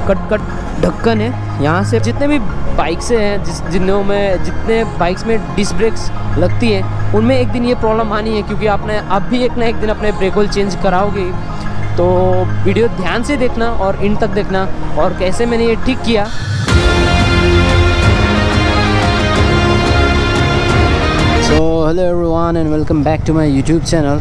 Cut ढक्कन है। यहाँ से जितने भी बाइक्स हैं जितने बाइक्स में डिस्क ब्रेक्स लगती हैं उनमें एक दिन ये प्रॉब्लम आनी है, क्योंकि आप भी एक ना एक दिन अपने ब्रेक ऑयल चेंज कराओगे। तो वीडियो ध्यान से देखना और इन तक देखना और कैसे मैंने ये ठीक किया। So hello everyone and welcome back to my YouTube channel.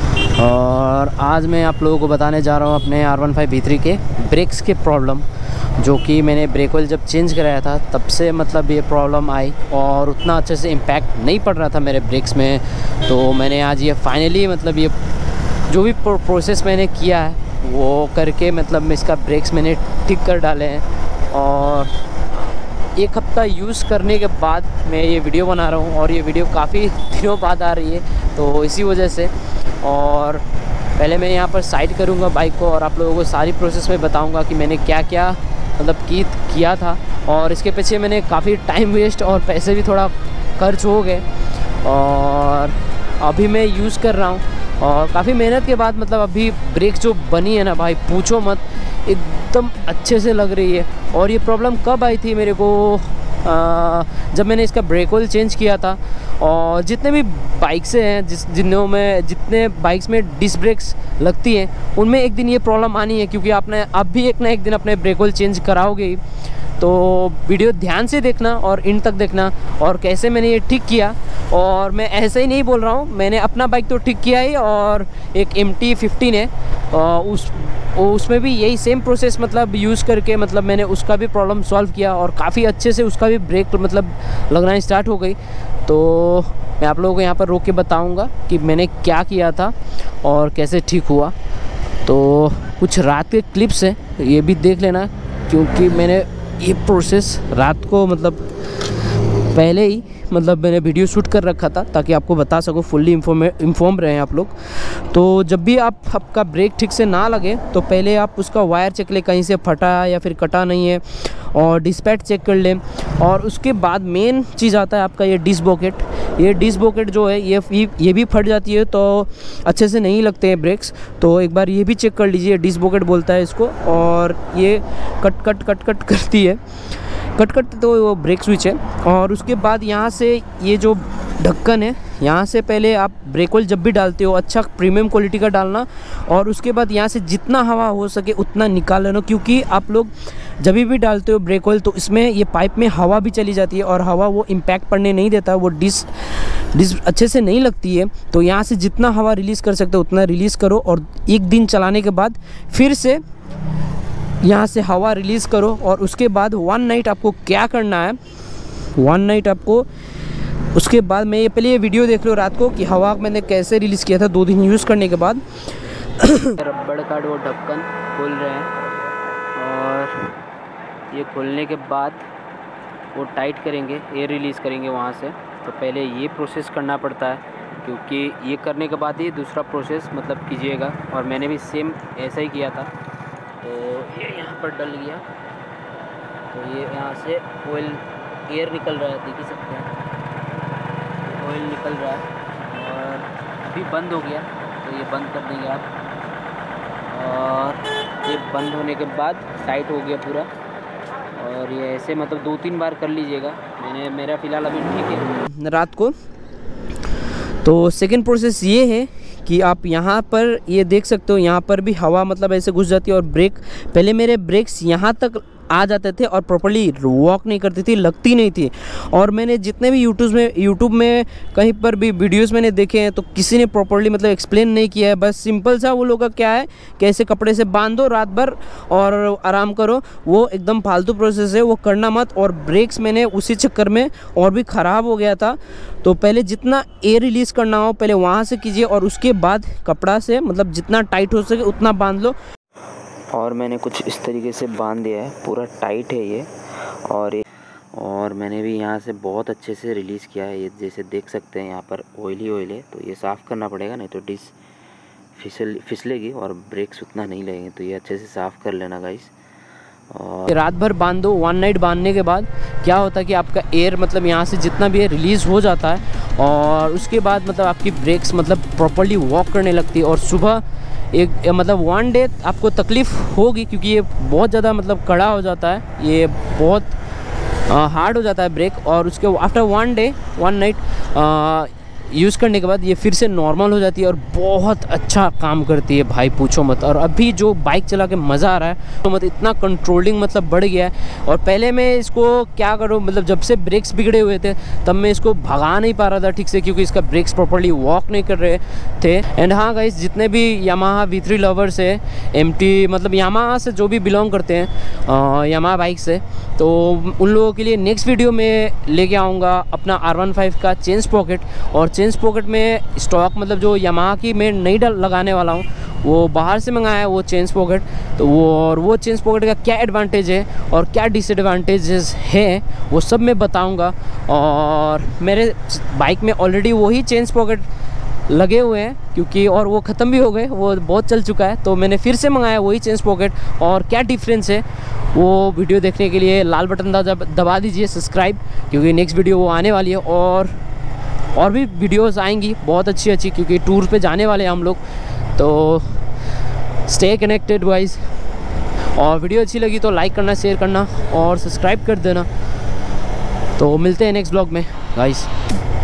और आज मैं आप लोगों को बताने जा रहा हूँ अपने R15 V3 के ब्रेक्स के प्रॉब्लम, जो कि मैंने ब्रेक ऑयल जब चेंज कराया था तब से मतलब ये प्रॉब्लम आई और उतना अच्छे से इम्पैक्ट नहीं पड़ रहा था मेरे ब्रेक्स में। तो मैंने आज ये फाइनली मतलब ये जो भी प्रोसेस मैंने किया है वो करके मतलब मैं इसका ब्रेक्स मैंने ठीक कर डाले हैं। और एक हफ्ता यूज़ करने के बाद मैं ये वीडियो बना रहा हूँ और ये वीडियो काफ़ी दिनों बाद आ रही है, तो इसी वजह से। और पहले मैं यहाँ पर साइड करूँगा बाइक को और आप लोगों को सारी प्रोसेस में बताऊँगा कि मैंने क्या क्या मतलब किया था। और इसके पीछे मैंने काफ़ी टाइम वेस्ट और पैसे भी थोड़ा खर्च हो गए और अभी मैं यूज़ कर रहा हूँ। और काफ़ी मेहनत के बाद मतलब अभी ब्रेक जो बनी है ना भाई, पूछो मत, एकदम अच्छे से लग रही है। और ये प्रॉब्लम कब आई थी मेरे को, जब मैंने इसका ब्रेक ऑयल चेंज किया था। और जितने भी बाइक्स हैं जितने बाइक्स में डिस्क ब्रेक्स लगती हैं उनमें एक दिन ये प्रॉब्लम आनी है, क्योंकि आप भी एक ना एक दिन अपने ब्रेक ऑयल चेंज कराओगे। तो वीडियो ध्यान से देखना और इन तक देखना और कैसे मैंने ये ठीक किया। और मैं ऐसे ही नहीं बोल रहा हूँ, मैंने अपना बाइक तो ठीक किया ही, और एक MT-15 है उसमें भी यही सेम प्रोसेस मतलब यूज़ करके मतलब मैंने उसका भी प्रॉब्लम सॉल्व किया और काफ़ी अच्छे से उसका भी ब्रेक मतलब लगना स्टार्ट हो गई। तो मैं आप लोगों को यहाँ पर रोक के बताऊँगा कि मैंने क्या किया था और कैसे ठीक हुआ। तो कुछ रात के क्लिप्स हैं, ये भी देख लेना, क्योंकि मैंने ये प्रोसेस रात को मतलब पहले ही मतलब मैंने वीडियो शूट कर रखा था ताकि आपको बता सकूं, फुल्ली इन्फॉर्म रहे आप लोग। तो जब भी आपका ब्रेक ठीक से ना लगे तो पहले आप उसका वायर चेक लें, कहीं से फटा या फिर कटा नहीं है, और डिस्पैच चेक कर लें। और उसके बाद मेन चीज़ आता है आपका ये डिस्क बॉकेट। ये डिस्क बॉकेट जो है ये भी फट जाती है तो अच्छे से नहीं लगते हैं ब्रेक्स। तो एक बार ये भी चेक कर लीजिए, डिस्क बॉकेट बोलता है इसको। और ये कट करती है, कट तो वो ब्रेक स्विच है। और उसके बाद यहाँ से ये जो ढक्कन है, यहाँ से पहले आप ब्रेक ऑयल जब भी डालते हो अच्छा प्रीमियम क्वालिटी का डालना। और उसके बाद यहाँ से जितना हवा हो सके उतना निकाल लेना, क्योंकि आप लोग जब भी डालते हो ब्रेक ऑयल तो इसमें ये पाइप में हवा भी चली जाती है और हवा वो इम्पैक्ट पड़ने नहीं देता, वो डिस्क अच्छे से नहीं लगती है। तो यहाँ से जितना हवा रिलीज़ कर सकते हो उतना रिलीज़ करो, और एक दिन चलाने के बाद फिर से यहाँ से हवा रिलीज़ करो। और उसके बाद 1 नाइट आपको क्या करना है, 1 नाइट आपको उसके बाद मैं पहले ये वीडियो देख लो रात को कि हवा मैंने कैसे रिलीज़ किया था 2 दिन यूज़ करने के बाद। रबड़ का वो ढक्कन खोल रहे हैं और ये खोलने के बाद वो टाइट करेंगे, एयर रिलीज़ करेंगे वहाँ से। तो पहले ये प्रोसेस करना पड़ता है, क्योंकि ये करने के बाद ही दूसरा प्रोसेस मतलब कीजिएगा। और मैंने भी सेम ऐसा ही किया था। तो ये यहाँ पर डल गया, तो ये यहाँ से ऑयल एयर निकल रहा है, देख ही सकते हैं ऑयल निकल रहा है। और अभी बंद हो गया, तो ये बंद कर देंगे आप। और ये बंद होने के बाद टाइट हो गया पूरा। और ये ऐसे मतलब 2-3 बार कर लीजिएगा। मेरा फ़िलहाल अभी ठीक है रात को। तो सेकंड प्रोसेस ये है कि आप यहाँ पर ये देख सकते हो, यहाँ पर भी हवा मतलब ऐसे घुस जाती है और पहले मेरे ब्रेक्स यहाँ तक आ जाते थे और प्रॉपर्ली वॉक नहीं करती थी, लगती नहीं थी। और मैंने जितने भी यूट्यूब में कहीं पर भी वीडियोस मैंने देखे हैं तो किसी ने प्रॉपर्ली मतलब एक्सप्लेन नहीं किया है। बस सिंपल सा वो लोग का क्या है कि ऐसे कपड़े से बांध दो रात भर और आराम करो, वो एकदम फालतू प्रोसेस है, वो करना मत। और ब्रेक्स मैंने उसी चक्कर में और भी ख़राब हो गया था। तो पहले जितना एयर रिलीज़ करना हो पहले वहाँ से कीजिए, और उसके बाद कपड़ा से मतलब जितना टाइट हो सके उतना बांध लो। और मैंने कुछ इस तरीके से बांध दिया है, पूरा टाइट है ये। और मैंने भी यहाँ से बहुत अच्छे से रिलीज़ किया है। ये जैसे देख सकते हैं यहाँ पर ऑयल है, तो ये साफ़ करना पड़ेगा, नहीं तो डिस्क फिसलेगी और ब्रेक्स उतना नहीं लगेंगे। तो ये अच्छे से साफ़ कर लेना गाइस। रात भर बांध दो। 1 नाइट बांधने के बाद क्या होता है कि आपका एयर मतलब यहाँ से जितना भी है रिलीज़ हो जाता है और उसके बाद मतलब आपकी ब्रेक्स मतलब प्रॉपर्ली वॉक करने लगती है। और सुबह एक मतलब 1 डे आपको तकलीफ़ होगी क्योंकि ये बहुत ज़्यादा मतलब कड़ा हो जाता है, ये बहुत हार्ड हो जाता है ब्रेक। और उसके आफ्टर 1 डे 1 नाइट यूज़ करने के बाद ये फिर से नॉर्मल हो जाती है और बहुत अच्छा काम करती है भाई, पूछो मत। और अभी जो बाइक चला के मज़ा आ रहा है तो मतलब इतना कंट्रोलिंग मतलब बढ़ गया है। और पहले मैं इसको क्या करूँ, मतलब जब से ब्रेक्स बिगड़े हुए थे तब मैं इसको भगा नहीं पा रहा था ठीक से क्योंकि इसका ब्रेक्स प्रॉपर्ली वॉक नहीं कर रहे थे। एंड हाँ गाइस, जितने भी यामाहा V3 लवर्स है, MT मतलब यामाहा से जो भी बिलोंग करते हैं यामाहा बाइक से, तो उन लोगों के लिए नेक्स्ट वीडियो में लेके आऊँगा अपना R15 का चेन स्प्रॉकेट। और चेन स्प्रॉकेट में स्टॉक मतलब जो यामाहा की मैं नहीं लगाने वाला हूँ, वो बाहर से मंगाया है वो चेन स्प्रॉकेट। तो वो चेन स्प्रॉकेट का क्या एडवांटेज है और क्या डिसएडवांटेजेस है वो सब मैं बताऊँगा। और मेरे बाइक में ऑलरेडी वही चेन स्प्रॉकेट लगे हुए हैं क्योंकि और वो ख़त्म भी हो गए, वो बहुत चल चुका है, तो मैंने फिर से मंगाया वही चेन स्प्रॉकेट। और क्या डिफरेंस है वो वीडियो देखने के लिए लाल बटन दबा दीजिए सब्सक्राइब, क्योंकि नेक्स्ट वीडियो वो आने वाली है। और भी वीडियोस आएंगी बहुत अच्छी अच्छी, क्योंकि टूर पे जाने वाले हैं हम लोग। तो स्टे कनेक्टेड गाइस, और वीडियो अच्छी लगी तो लाइक करना, शेयर करना और सब्सक्राइब कर देना। तो मिलते हैं नेक्स्ट ब्लॉग में गाइस।